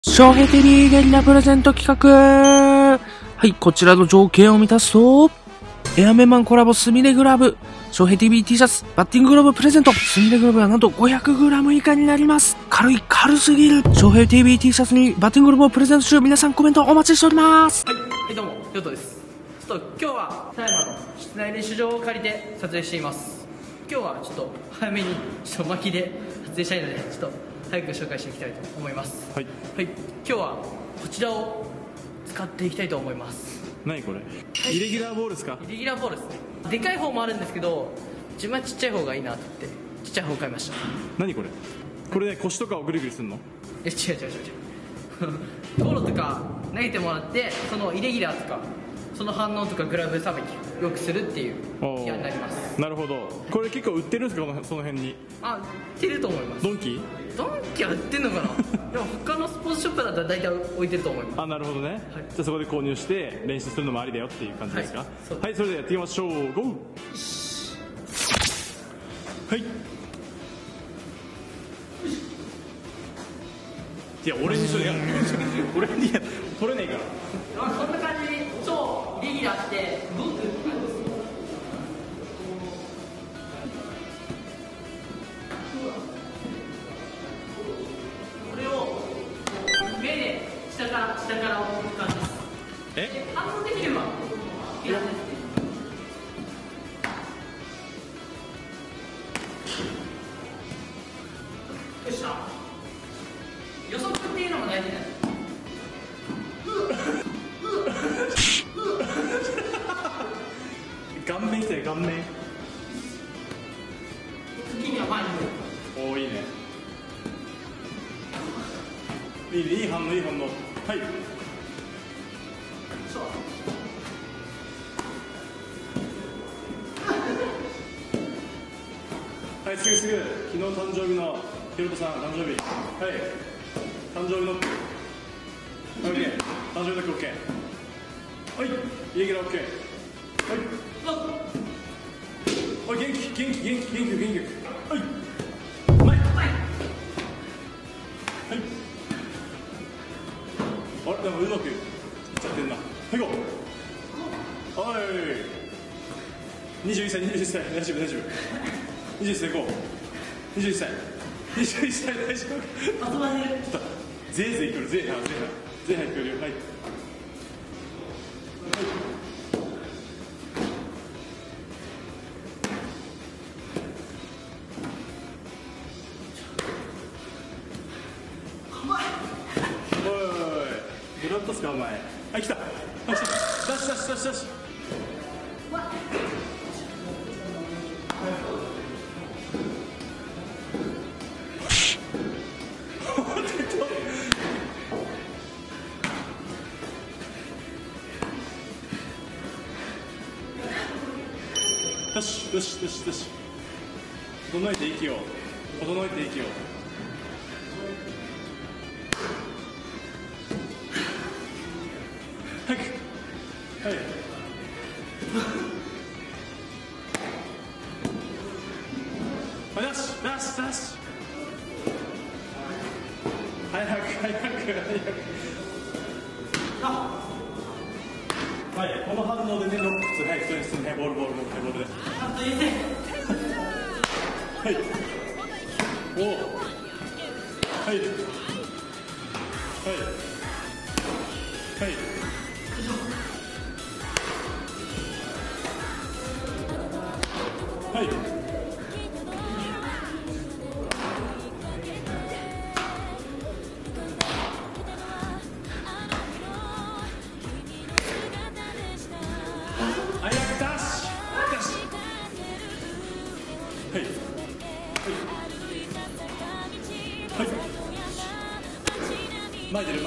翔平 TV ゲリラプレゼント企画。はい、こちらの条件を満たすと、エアメンマンコラボスミレグラブ、翔平 TV T シャツ、バッティンググローブプレゼント。スミレグローブはなんと 500g 以下になります。軽すぎる。翔平 TV T シャツにバッティンググローブをプレゼント中、皆さんコメントお待ちしております。 はい、どうも、ヨトです。ちょっと今日は狭山の室内練習場を借りて撮影しています。今日はちょっと早めに巻きで撮影したいので、ちょっと早く紹介していきたいと思います。 はい、 はい、今日はこちらを使っていきたいと思います。 何これ、イレギュラーボールですか？ イレギュラーボールですね。でかい方もあるんですけど、自分はちっちゃい方がいいなって言ってちっちゃい方を買いました。 何これ、これね、腰とかをグリグリするの？ 違う道路とか投げてもらって、そのイレギュラーとかその反応とかグラブさばきをよくするっていうギアになります。 なるほど。これ結構売ってるんですか、その辺に？ 売ってると思います。 ドンキは売ってんのかなでも他のスポーツショップだったら大体置いてると思います。 なるほどね、はい、じゃあそこで購入して練習するのもありだよっていう感じですか？はい、それではやっていきましょう。ゴー。はい、いや俺にしろや俺にや取れねえから。 こんな感じに超イレギュラーって動く感じです。これを目で下から置く感じです。反応できればいいなんですね。よっしゃ、予測っていうのも大事です。 顔面来たよ、顔面。 次には前におお、いいね、いい反応。はい、はい、すぐ昨日誕生日のヒロトさん誕生日、はい、誕生日ノック OK、 誕生日ノック OK、 はい、イレギュラー OK、 はい、元気、はい、前、はい、あれ、なんかうまくいっちゃってんな。はい、ゴー。はい、21歳、大丈夫、21歳、ゴー。21歳、大丈夫。ぜいぜい来る、ぜいは来るよ。はい、ブラッドスかお前。はい、来た。ダッシュ。よし。整えて息を。早く。はい。ダッシュ。早く。はい、この反応でね、ロック普通、はい、普通にボールで。はい。おお。はい。はい。前出る。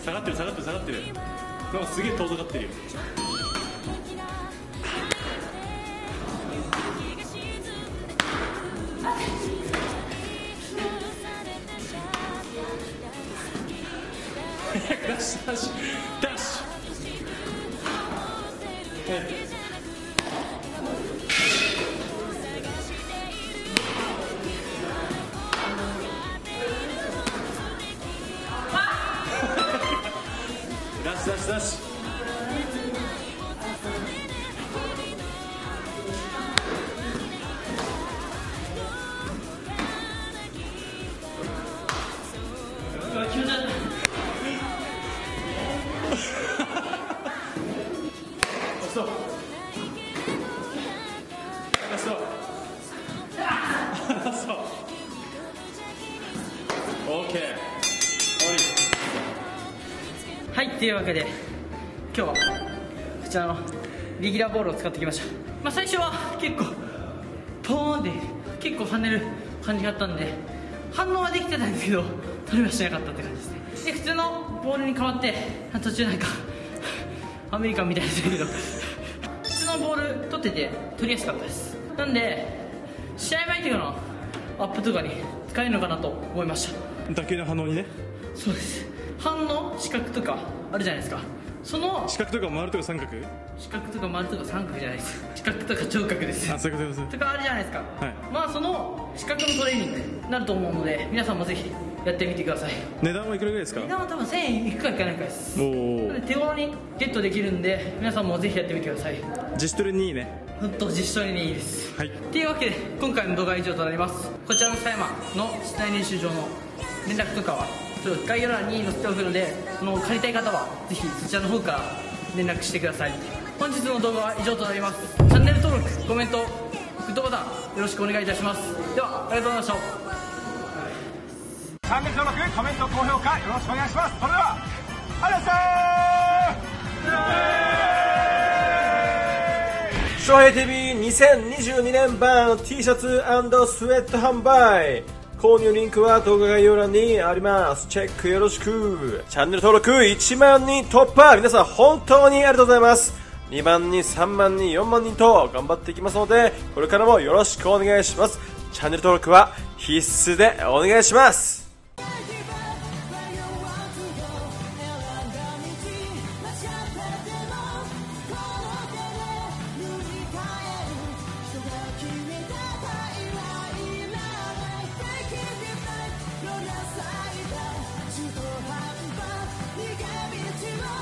下がってる下がってる下がってる。なんかすげえ遠ざかってるよ。ダッシュダッシュダッシュ。ダッシュダッシュダッシュ。そうそうそう。オッケー。終わり。 はい、というわけで今日はこちらのレギュラーボールを使ってきました。まあ最初は結構ポーンって結構跳ねる感じがあったんで反応はできてたんですけど取れはしなかったって感じですね。で普通のボールに変わって途中なんかアメリカンみたいですけど普通のボール取ってて取りやすかったです。なんで試合前とかのアップとかに使えるのかなと思いました。 打球の反応にね。 そうです。反応四角とかあるじゃないですか。その四角とか丸とか三角。 四角とか丸とか三角じゃないです四角とか頂角ですあ、そういうことです。 とかあるじゃないですか、 はい。 まあその四角のトレーニングになると思うので皆さんもぜひやってみてください。 値段はいくらぐらいですか？ 値段は多分1000円いくかいかないかです。 おお。 なので手頃にゲットできるんで皆さんもぜひやってみてください。 自主トレにいいね。 ほんと実証にいいです。 はい。 というわけで今回の動画は以上となります。こちらの狭山の室内練習場の連絡とかはちょっと概要欄に載せておくので借りたい方はぜひそちらの方から連絡してください。本日の動画は以上となります。チャンネル登録、コメント、グッドボタンよろしくお願いいたします。ではありがとうございました。 チャンネル登録、コメント、高評価よろしくお願いします。それではありがとうございました。翔平 TV2022 年版 T シャツ&スウェット販売購入リンクは動画概要欄にあります。チェックよろしく。チャンネル登録1万人突破。皆さん本当にありがとうございます。2万人、3万人、4万人と頑張っていきますので、これからもよろしくお願いします。チャンネル登録は必須でお願いします。 中途半端逃げ道を